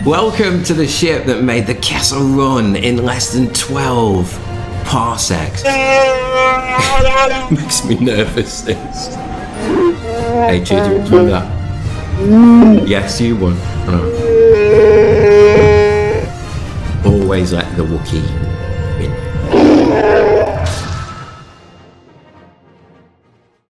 Welcome to the ship that made the Kessel Run in less than 12 parsecs. Makes me nervous, this. Hey, cheers, do you remember that? Yes, you won. Always let the Wookiee win.